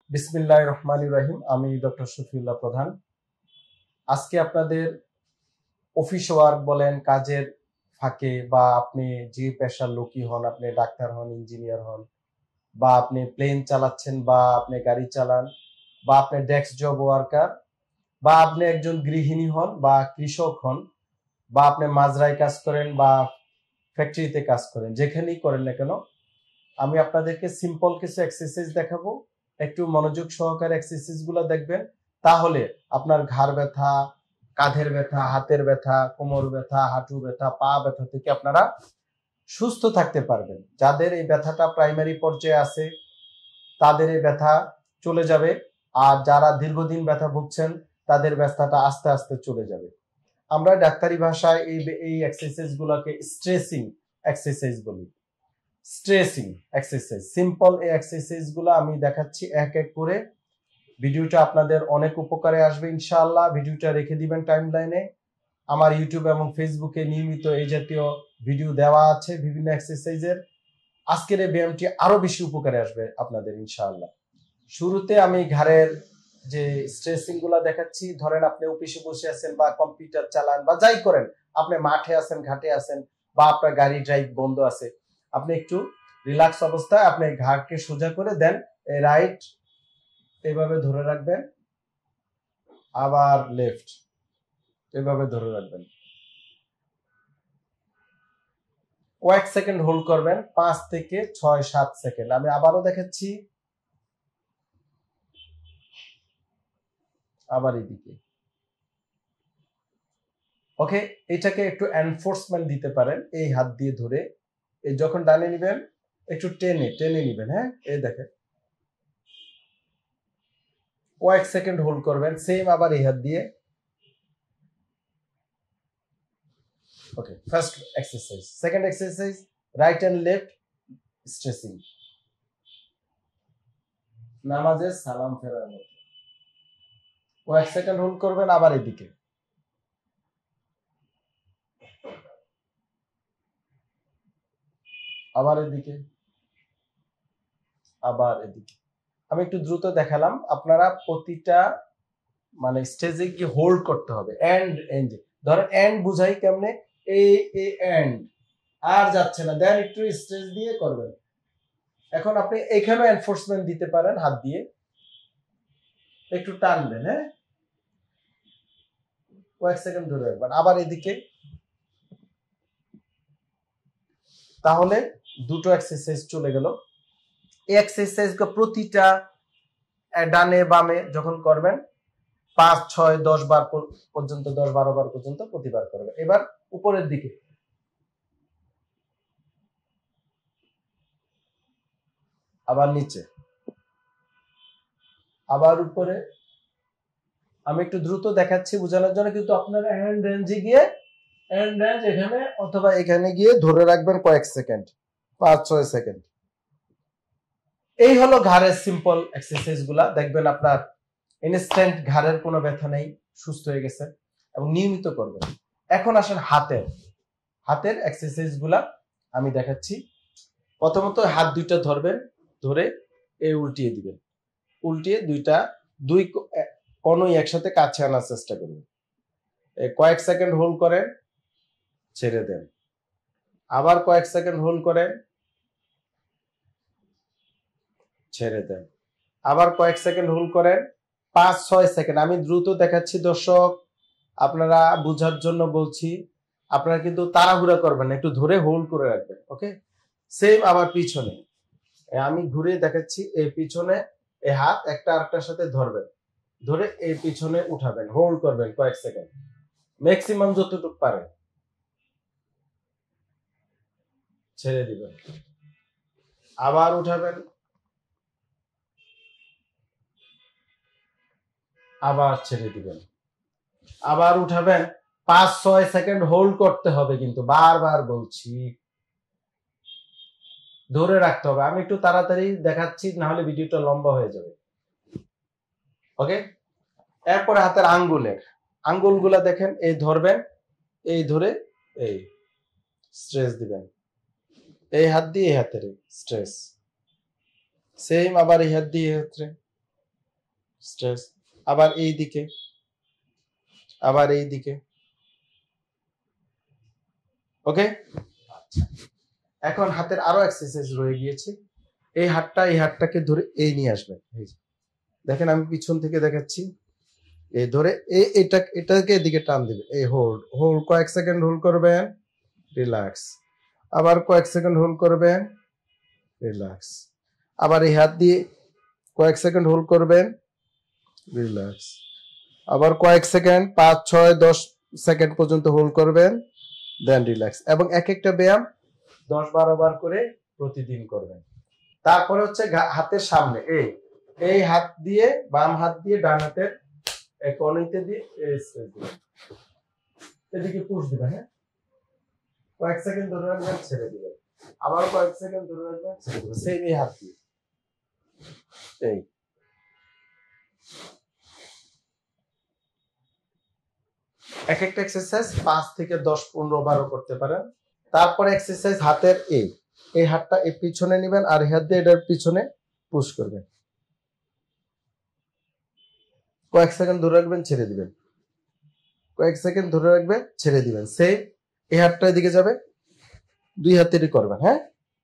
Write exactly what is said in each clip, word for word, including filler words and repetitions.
বিসমিল্লাহির রহমানির রহিম। আমি ডক্টর শফিউল্লাহ প্রধান। আজকে আপনাদের অফিস ওয়ার্ক বলেন, কাজের ফাঁকে বা আপনি যে পেশার লোকই হন, আপনি ডাক্তার হন, ইঞ্জিনিয়ার হন, বা আপনি প্লেন চালাচ্ছেন, বা আপনি গাড়ি চালান, বা আপনি ডেস্ক জব ওয়ার্কার, বা আপনি একজন গৃহিণী হন বা কৃষক হন, বা আপনি মাজরায় কাজ করেন বা ফ্যাক্টরিতে কাজ করেন, যেখানেই করেন না কেন, আমি আপনাদেরকে সিম্পল কিছু এক্সারসাইজ দেখাবো। একটু মনোযোগ সহকারে এক্সারসাইজ গুলো দেখবেন, তাহলে আপনার ঘাড় ব্যথা, কাঁধের ব্যথা, হাতের ব্যথা, কোমর ব্যথা, হাঁটু ব্যথা, পা ব্যথা থেকে আপনারা সুস্থ থাকতে পারবেন। যাদের এই ব্যথাটা প্রাইমারি পর্যায়ে আছে তাদের এই ব্যথা চলে যাবে, আর যারা দীর্ঘদিন ব্যথা ভুগছেন তাদের ব্যথাটা আস্তে আস্তে চলে যাবে। আমরা ডাক্তারি ভাষায় এই এই এক্সারসাইজ গুলোকে স্ট্রেসিং এক্সারসাইজ বলি। স্ট্রেসিং এক্সারসাইজ, সিম্পল এই এক্সারসাইজ গুলো আমি দেখাচ্ছি এক এক করে। ভিডিওটা আপনাদের অনেক উপকারে আসবে ইনশাআল্লাহ। ভিডিওটা রেখে দিবেন টাইমলাইনে। আমার ইউটিউব এবং ফেসবুকে নিয়মিত এই জাতীয় ভিডিও দেওয়া আছে বিভিন্ন এক্সারসাইজের। আজকের এই ব্যায়ামটি আরো বেশি উপকারে আসবে আপনাদের ইনশাআল্লাহ। শুরুতে আমি ঘাড়ের যে স্ট্রেসিং গুলা দেখাচ্ছি। ধরেন আপনি অফিসে বসে আছেন বা কম্পিউটার চালান বা যাই করেন, আপনি মাঠে আছেন, ঘাটে আছেন, বা আপনার গাড়ি ড্রাইভ বন্ধ আছে, আপনি একটু রিল্যাক্স অবস্থায় আপনি ঘাড়কে সোজা করে দেন, রাইট এভাবে ধরে রাখবেন, আবার লেফট এভাবে ধরে রাখবেন, কয়েক সেকেন্ড হোল্ড করবেন, পাঁচ থেকে ছয় সাত সেকেন্ড। আমি আবারও দেখাচ্ছি, আবার এদিকে। ওকে, এটাকে একটু এনফোর্সমেন্ট দিতে পারেন এই হাত দিয়ে ধরে। এই যখন ডানে নিবেন একটু টেনে টেনে নিবেন, হ্যাঁ, এই দেখেন, কয়েক সেকেন্ড হোল্ড করবেন, সেম আবার এই হাত দিয়ে। Okay, first exercise. Second exercise, right and left stretching, নামাজের সালাম ফেরার মতো। কয়েক সেকেন্ড হোল্ড করবেন, আবার এদিকে, আবার এদিকে, আবার এদিকে। আমি একটু দ্রুত দেখালাম, আপনারা প্রতিটা মানে স্টেজে গিয়ে হোল্ড করতে হবে। এন্ড এন্ড ধরেন এন্ড বুঝাই কেমনে, এই এই এন্ড আর যাচ্ছে না, দেন একটু স্ট্রেচ দিয়ে করবেন। এখন আপনি এখানে এনফোর্সমেন্ট দিতে পারেন, হাত দিয়ে একটু টানবেন, হ্যাঁ, কয়েক সেকেন্ড ধরে রাখবেন, আবার এদিকে। তাহলে দুটো এক্সারসাইজ চলে গেল। এই এক্সারসাইজ প্রতিটা ডানে বামে যখন করবেন পাঁচ ছয় দশ বার পর্যন্ত, দশ বারো বার পর্যন্ত প্রতিবার করবেন। এবার উপরের দিকে, আবার নিচে, আবার উপরে। আমি একটু দ্রুত দেখাচ্ছি বোঝানোর জন্য, কিন্তু আপনারা হ্যান্ড রেঞ্জে গিয়ে হ্যান্ড রেঞ্জ এখানে অথবা এখানে গিয়ে ধরে রাখবেন কয়েক সেকেন্ড, পাঁচ ছয় সেকেন্ড। এই হলো ঘাড়ের সিম্পল এক্সারসাইজ গুলা। দেখবেন আপনার ইনস্ট্যান্ট ঘাড়ের কোনো ব্যথা নেই, সুস্থ হয়ে গেছে, এবং নিয়মিত করবেন। এখন আসেন হাতের হাতের এক্সারসাইজ গুলা আমি দেখাচ্ছি। প্রথমত হাত দুইটা ধরবেন, ধরে এই উল্টিয়ে দিবেন, উল্টিয়ে দুইটা দুই কোণই একসাথে কাছে আনার চেষ্টা করবেন। কয়েক সেকেন্ড হোল্ড করেন, ছেড়ে দেন, আবার কয়েক সেকেন্ড হোল্ড করেন, ছেড়ে দেন, আবার কয়েক সেকেন্ড হোল্ড করেন, পাঁচ ছয় সেকেন্ড। আমি দ্রুত দেখাচ্ছি দর্শক, আপনারা বোঝার জন্য বলছি, আপনারা কিন্তু তাড়াহুড়া করবেন, একটু ধরে হোল্ড করে রাখবেন। ওকে, সেম আবার পিছনে আমি ঘুরে দেখাচ্ছি, এই পিছনে এই হাত একটা আরেকটার সাথে ধরবেন, ধরে এই পিছনে উঠাবেন, হোল্ড করবেন কয়েক সেকেন্ড, ম্যাক্সিমাম যতটুকু পারেন, ছেড়ে দিবেন, আবার উঠাবেন, আবার ছেড়ে দিবেন, আবার উঠাবেন। পাঁচ ছয় সেকেন্ড হোল্ড করতে হবে, কিন্তু বারবার বলছি ধরে রাখতে হবে। আমি একটু তাড়াতাড়ি দেখাচ্ছি, না হলে ভিডিওটা লম্বা হয়ে যাবে। ওকে, এরপরে হাতের আঙ্গুলের আঙ্গুলগুলা দেখেন, এই ধরবেন, এই ধরে এই স্ট্রেস দিবেন, এই হাত দিয়ে এই হাতের স্ট্রেস, সেম আবার এই হাত দিয়ে এই হাতে স্ট্রেস, আবার এই দিকে, আবার এই দিকে। ওকে, এখন হাতের আরো এক্সারসাইজ রয়ে গিয়েছে। এই হাতটা এই হাতটাকে ধরে এই নিয়ে আসবেন। এই দেখেন আমি পিছন থেকে দেখাচ্ছি, এই ধরে এটা এটাকে এদিকে টান দিবে, এই হোল্ড হোল্ড কয়েক সেকেন্ড হোল্ড করবেন, রিল্যাক্স, আবার কয়েক সেকেন্ড হোল্ড করবেন, রিল্যাক্স, আবার এই হাত দিয়ে কয়েক সেকেন্ড হোল্ড করবেন, রিল্যাক্স, আবার কয়েক সেকেন্ড, পাঁচ ছয় দশ সেকেন্ড পর্যন্ত হোল্ড করবেন, দেন রিল্যাক্স। এবং এক একটা ব্যায়াম দশ বারো বার করে প্রতিদিন করবেন। তারপরে হচ্ছে হাতের সামনে এই এই হাত দিয়ে, বাম হাত দিয়ে ডান হাতের কনুইতে দিয়ে এদিকে পুশ দিবেন। হ্যাঁ, কয়েক সেকেন্ড ধরে রাখবেন, ছেড়ে দিবেন, আবার কয়েক সেকেন্ড ধরে রাখবেন, ছেড়ে দিবেন, সেই এই হাত দিয়ে। এই এক একটা এক্সারসাইজ পাঁচ থেকে দশ পনেরো বারও করতে পারেন। তারপরে এক্সারসাইজ হাতের এই এই হাতটা এই পিছনে নেবেন, আর এই হাত দিয়ে এটার পিছনে পুশ করবেন, কয়েক সেকেন্ড ধরে রাখবেন, ছেড়ে দিবেন, কয়েক সেকেন্ড ধরে রাখবেন, ছেড়ে দিবেন। সেই এই হাতটা এদিকে যাবে, দুই হাতেরই করবেন। হ্যাঁ,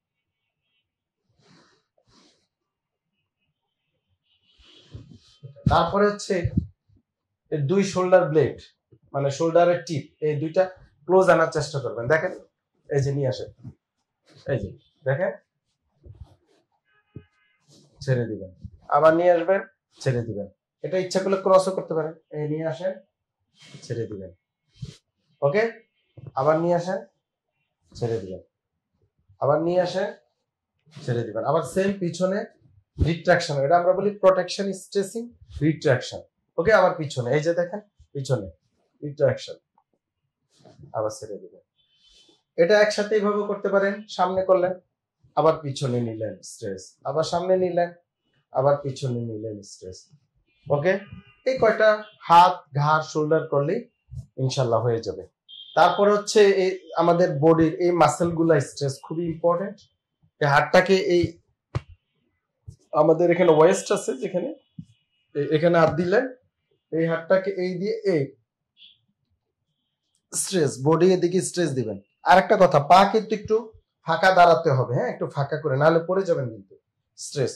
তারপরে হচ্ছে দুই শোল্ডার ব্লেড মানে শোল্ডারের টিপ, এই দুইটা ক্লোজ আনার চেষ্টা করবেন। দেখেন এই যে নিয়ে আসেন, এই যে দেখেন, ছেড়ে দিবেন, আবার নিয়ে আসবেন, ছেড়ে দিবেন। এটা ইচ্ছা করলে ক্রসও করতে পারেন। এই নিয়ে আসেন, ছেড়ে দিবেন, ওকে, আবার নিয়ে আসেন, ছেড়ে দিবেন, আবার নিয়ে আসেন, ছেড়ে দিবেন, আবার সেম পিছনে রিট্রাকশন, এটা আমরা বলি প্রোটেকশন স্ট্রেচিং রিট্রাকশন। ওকে, আবার পিছনে, এই যে দেখেন পিছনে রিট্রাকশন, আবার ছেড়ে দিবেন। এটা একসাথে এইভাবে করতে পারেন। সামনে করলেন, আবার পিছনে নিলেন স্ট্রেস, আবার সামনে নিলেন, আবার পিছনে নিলেন স্ট্রেস। ওকে, এই কয়টা হাত ঘাড় শোল্ডার করলেই ইনশাল্লাহ হয়ে যাবে। তারপর হচ্ছে এই আমাদের বডির এই মাসেল গুলা স্ট্রেস খুবই ইম্পর্টেন্ট। এই হাতটাকে এই আমাদের এখানে ওয়েস্ট আছে যেখানে, এখানে হাত দিলেন, এই হাতটাকে এই দিয়ে এই স্ট্রেস, বডি এদিকে স্ট্রেস দিবেন। আর একটা কথা, পা কিন্তু একটু ফাঁকা দাঁড়াতে হবে। হ্যাঁ, একটু ফাঁকা করে, নাহলে পড়ে যাবেন কিন্তু। স্ট্রেস,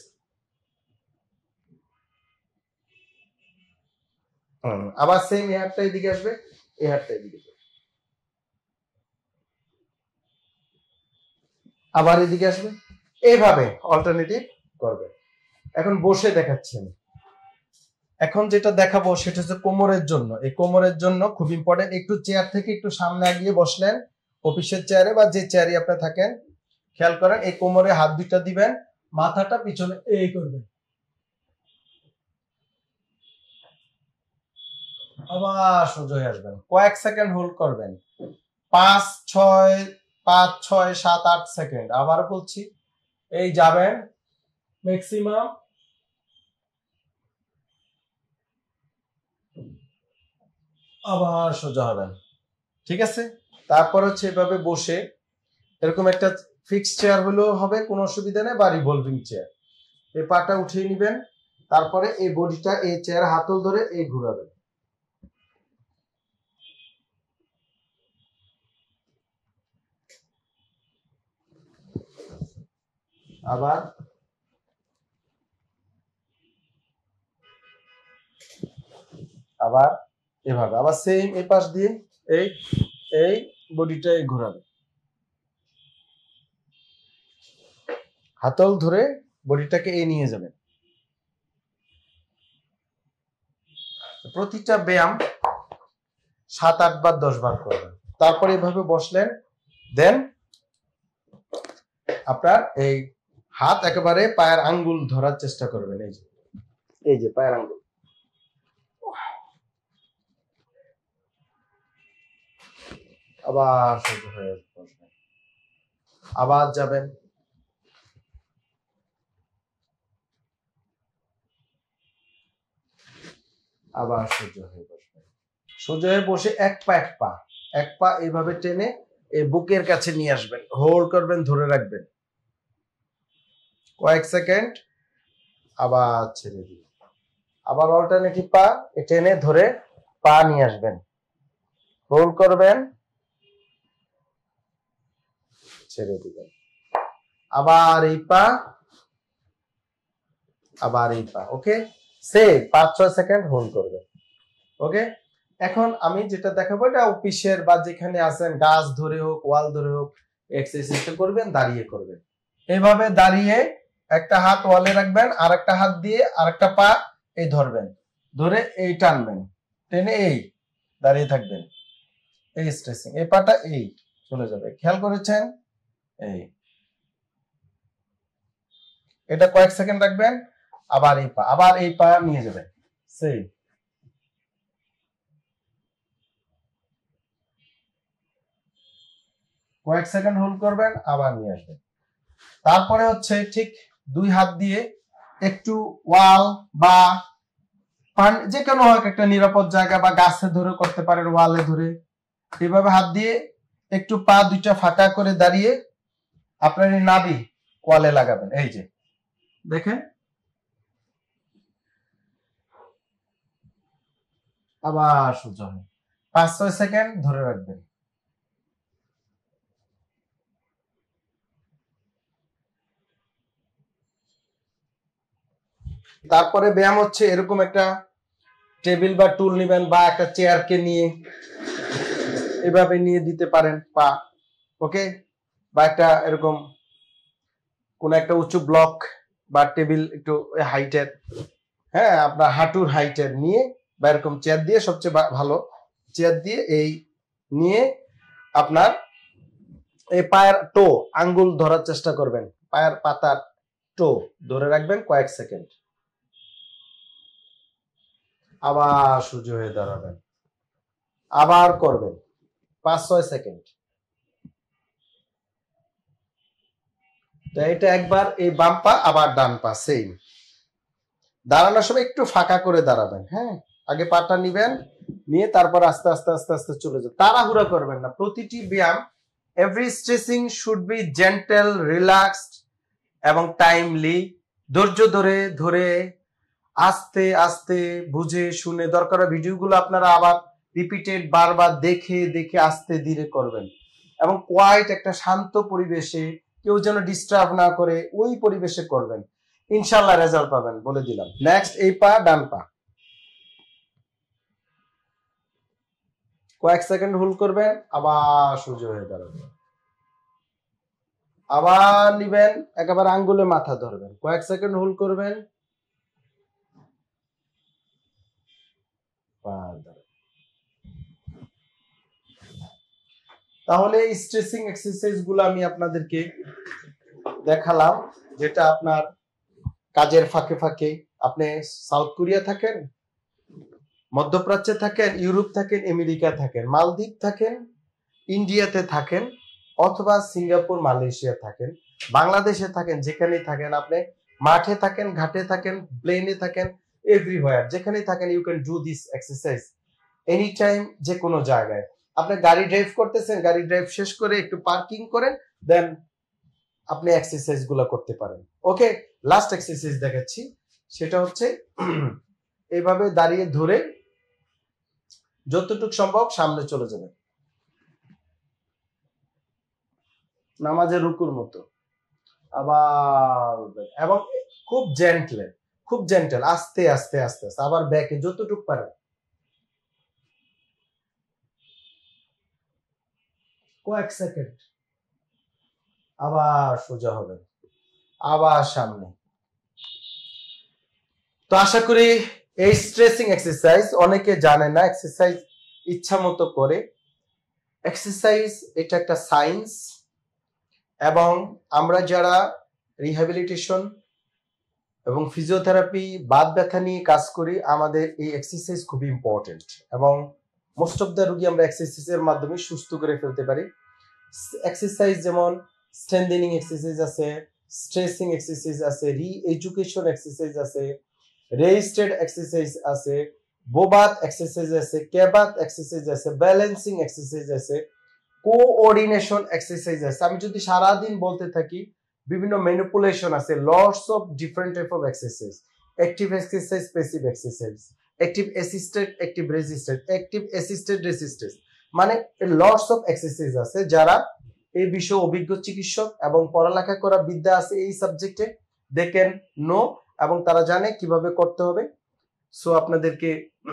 আবার সেম এই হাতটা এদিকে আসবে, এই হাতটা এদিকে, আবার এদিকে আসবে, এইভাবে অল্টারনেটিভ করবে। এখন বসে দেখাচ্ছেন। এখন যেটা দেখাবো সেটা হচ্ছে কোমরের জন্য। এই কোমরের জন্য খুব ইম্পর্টেন্ট। একটু চেয়ার থেকে একটু সামনে আগিয়ে বসলেন, অফিসের চেয়ারে বা যে চেয়ারে আপনি থাকেন, খেয়াল করেন এই কোমরে হাত দুইটা দিবেন, মাথাটা পিছনে এই করবেন, আবার সোজা হয়ে আসবেন, কয়েক সেকেন্ড হোল্ড করবেন, পাঁচ ছয় পাঁচ ছয় সাত আট সেকেন্ড। আবার বলছি, এই যাবেন ম্যাক্সিমাম আবার সোজা হবেন, ঠিক আছে। তারপর হচ্ছে এভাবে বসে, এরকম একটা ফিক্স চেয়ার হলেও হবে, কোনো অসুবিধা নেই, বা রিভলভিং চেয়ার, এই পাটা উঠিয়ে নিবেন, তারপরে এই বডিটা এই চেয়ার হাতল ধরে এই ঘুরাবেন, আবার আবার এভাবে, আবার সেম এই পাশ দিয়ে এই এই বডিটা ঘোরাবে, হাতল ধরে বডিটাকে এই নিয়ে যাবেন। প্রতিটা ব্যায়াম সাত আট বার দশ বার করবেন। তারপরে এভাবে বসলেন, দেন আপনার এই হাত একেবারে পায়ের আঙ্গুল ধরার চেষ্টা করবেন, এই যে এই যে পায়ের আঙ্গুল, আবার সোজা হয়ে বসবেন, আবার যাবেন, আবার সোজা হয়ে বসবেন। সোজা হয়ে বসে এক পা এক পা এক পা এইভাবে টেনে এই বুকের কাছে নিয়ে আসবেন, হোল্ড করবেন, ধরে রাখবেন কয়েক সেকেন্ড, আবার ছেড়ে দিবেন, আবার অল্টারনেটিভ পা টেনে ধরে পা নিয়ে আসবেন, হোল্ড করবেন, ছেড়ে দিবেন। আবার এই পা, আবার এই পা। ওকে, সে পাঁচ ছয় সেকেন্ড হোল্ড করবেন। ওকে, এখন আমি যেটা দেখাবো এটা অফিসের বা যেখানে আছেন গাছ ধরে হোক, ওয়াল ধরে হোক, এক্সারসাইজটা করবেন, দাঁড়িয়ে করবেন। এইভাবে দাঁড়িয়ে একটা হাত ওয়ালে রাখবেন, আর একটা হাত দিয়ে আর একটা পা এই ধরবেন, ধরে এই টানবেন, টেনে এই দাঁড়িয়ে থাকবেন, এই স্ট্রেচিং, এই পাটা এই চলে যাবে। খেয়াল করেছেন? এই এটা কয়েক সেকেন্ড রাখবেন, আবার এই পা, আবার এই পা নিয়ে যাবেন, সেই কয়েক সেকেন্ড হোল্ড করবেন, আবার নিয়ে আসবেন। তারপরে হচ্ছে ঠিক দুই হাত দিয়ে একটু ওয়াল বা যে কোনো একটা নিরাপদ জায়গা বা গাছে ধরে করতে পারেন, ওয়ালে ধরে এভাবে হাত দিয়ে একটু পা দুইটা ফাঁকা করে দাঁড়িয়ে আপনার নাভি ওয়ালে লাগাবেন। এই যে দেখেন, আবার সোজা হয়, পাঁচ ছয় সেকেন্ড ধরে রাখবেন। তারপরে ব্যায়াম হচ্ছে এরকম একটা টেবিল বা টুল নেবেন বা একটা চেয়ারকে নিয়ে এভাবে নিয়ে দিতে পারেন পা। ওকে, বা একটা এরকম কোন একটা উঁচু ব্লক বা টেবিল একটু হাইটের, হ্যাঁ আপনার হাঁটুর হাইটের নিয়ে, বা এরকম চেয়ার দিয়ে সবচেয়ে ভালো, চেয়ার দিয়ে এই নিয়ে আপনার এই পায়ের টো আঙ্গুল ধরার চেষ্টা করবেন, পায়ের পাতার টো ধরে রাখবেন কয়েক সেকেন্ড, আবার সোজা হয়ে দাঁড়াবেন, আবার করবেন পাঁচ ছয় সেকেন্ড। এটা একবার এই বাম পা, আবার ডান পা সেম। দাঁড়ানোর সময় একটু ফাঁকা করে দাঁড়াবেন, হ্যাঁ আগে পাটা নিবেন, নিয়ে তারপর আস্তে আস্তে আস্তে আস্তে চলে যাবে, তাড়াহুড়া করবেন না। প্রতিটি ব্যায়াম, every stretching should be gentle, relaxed এবং টাইমলি। ধৈর্য ধরে ধরে আস্তে আস্তে বুঝে শুনে, দরকার ভিডিওগুলো আপনারা আবার রিপিটেড বারবার দেখে দেখে আস্তে ধীরে করবেন, এবং কোয়াইট একটা শান্ত পরিবেশে, কেউ যেন ডিস্টার্ব না করে ওই পরিবেশে করবেন, ইনশাল্লাহ রেজাল্ট পাবেন, বলে দিলাম। নেক্সট এই পা, ডান পা, কয়েক সেকেন্ড হোল্ড করবেন, আবার সোজা হয়ে দাঁড়াবেন, আবার নিবেন, একেবারে আঙ্গুলে মাথা ধরবেন, কয়েক সেকেন্ড হোল্ড করবেন, তাহলে এই স্ট্রেচিং এক্সারসাইজ গুলো আমি আপনাদেরকে দেখালাম, যেটা আপনার কাজের ফাঁকে ফাঁকে, আপনি সাউথ কোরিয়া থাকেন, মধ্যপ্রাচ্যে থাকেন, ইউরোপ থাকেন, আমেরিকা থাকেন, মালদ্বীপ থাকেন, ইন্ডিয়াতে থাকেন, অথবা সিঙ্গাপুর, মালয়েশিয়া থাকেন, বাংলাদেশে থাকেন, যেখানেই থাকেন, আপনি মাঠে থাকেন, ঘাটে থাকেন, প্লেনে থাকেন, এভরিওয়্যার যেখানেই থাকেন, you can do this exercise any time, যে কোনো জায়গায়। আপনি গাড়ি ড্রাইভ করতেছেন, গাড়ি ড্রাইভ শেষ করে একটু পার্কিং করেন, দেন আপনি এক্সারসাইজ গুলো করতে পারেন। ওকে, লাস্ট এক্সারসাইজ দেখাচ্ছি, সেটা হচ্ছে এইভাবে দাঁড়িয়ে ধরে যতটুকু সম্ভব সামনে চলে যাবেন, নামাজের রুকুর মতো, আবার এবং খুব জেন্টল, খুব জেন্টল, আস্তে আস্তে আস্তে আস্তে, আবার ব্যাকে যতটুকু পারেন, কয়েক সেকেন্ড, আবার সোজা হবেন, আবার সামনে। তো আশা করি এই স্ট্রেচিং এক্সারসাইজ, অনেকে জানে না, এক্সারসাইজ ইচ্ছা মতো করে। এক্সারসাইজ এটা একটা সায়েন্স, এবং আমরা যারা রিহ্যাবিলিটেশন এবং ফিজিওথেরাপি, বাত ব্যথা নিয়ে কাজ করি, আমাদের এই এক্সারসাইজ খুব ইম্পর্টেন্ট, এবং মোস্ট অফ দ্য রোগী আমরা এক্সারসাইজের মাধ্যমে সুস্থ করে ফেলতে পারি। এক্সারসাইজ যেমন স্ট্রেন্থেনিং এক্সারসাইজ আছে, স্ট্রেচিং এক্সারসাইজ আছে, রি এডুকেশন এক্সারসাইজ আছে, রেজিস্টেড এক্সারসাইজ আছে, বোবাত এক্সারসাইজ আছে, কেবাত এক্সারসাইজ আছে, ব্যালেন্সিং এক্সারসাইজ আছে, কোঅর্ডিনেশন এক্সারসাইজ আছে। আমি যদি সারাদিন বলতে থাকি, বিভিন্ন ম্যানিপুলেশন আছে, lots of different type of exercise. Active exercise, passive exercise, active assisted, active resisted, active assisted resistance, মানে লটস অফ এক্সারসাইজ আছে। যারা এই বিষয়ে অভিজ্ঞ চিকিৎসক এবং পড়ালেখা করা বিদ্যা আছে এই সাবজেক্টে, দে ক্যান নো, এবং তারা জানে কিভাবে করতে হবে। সো আপনাদেরকে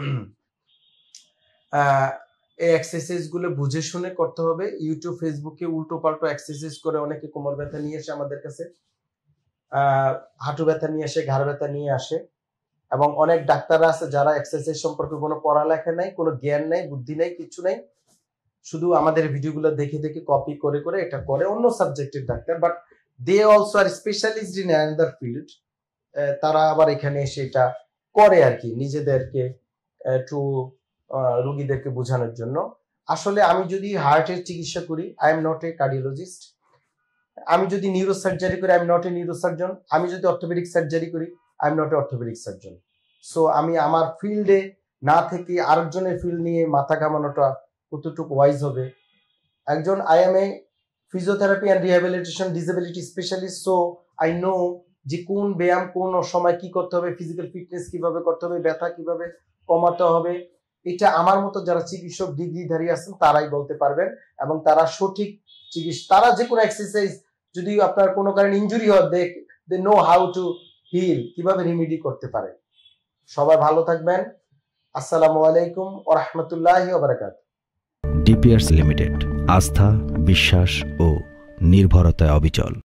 এই এক্সারসাইজ গুলো বুঝে শুনে করতে হবে। ইউটিউব ফেসবুকে উল্টো পাল্টো এক্সারসাইজ করে অনেকে কোমর ব্যথা নিয়ে আসে আমাদের কাছে, আহ হাঁটু ব্যথা নিয়ে আসে, ঘাড় ব্যথা নিয়ে আসে, এবং অনেক ডাক্তাররা আছে যারা এক্সারসাইজ সম্পর্কে কোনো পড়ালেখা নাই, কোনো জ্ঞান নাই, বুদ্ধি নাই, কিছু নাই, শুধু আমাদের ভিডিওগুলো দেখে দেখে কপি করে করে এটা করে অন্য সাবজেক্টের ডাক্তার, but they also are specialist in another field. তারা আবার এখানে এসে এটা করে আর কি, নিজেদেরকে একটু রোগীদেরকে বোঝানোর জন্য। আসলে আমি যদি হার্টের চিকিৎসা করি, I am not a cardiologist. আমি যদি নিউরো সার্জারি করি, I am not a neurosurgeon. আমি যদি অর্থোপেডিক সার্জারি করি, I am not a orthopaedic surgeon. So আমি আমার ফিল্ডে না থেকে আরেকজনের ফিল্ড নিয়ে মাথা ঘামানোটা কতটুকু ওয়াইজ হবে। একজন I am a physiotherapy and rehabilitation disability specialist, so I know যে কোন ব্যায়াম কোন সময় কি করতে হবে, ফিজিক্যাল ফিটনেস কিভাবে করতে হবে, ব্যথা কিভাবে কমাতে হবে, এটা আমার মতো যারা চিকিৎসক ডিগ্রিধারী আছেন তারাই বলতে পারবেন, এবং তারা সঠিক চিকিৎসা, তারা যে কোনো এক্সারসাইজ যদি আপনার কোনো কারণে ইনজুরি হয়, they they know how to heal, কিভাবে রিমেডি করতে পারে। সবাই ভালো থাকবেন। আসসালামু আলাইকুম ওয়া রাহমাতুল্লাহি ওয়া বারাকাতুহু। ডিপিআরস লিমিটেড, আস্থা, বিশ্বাস ও নির্ভরতায় অবিচল।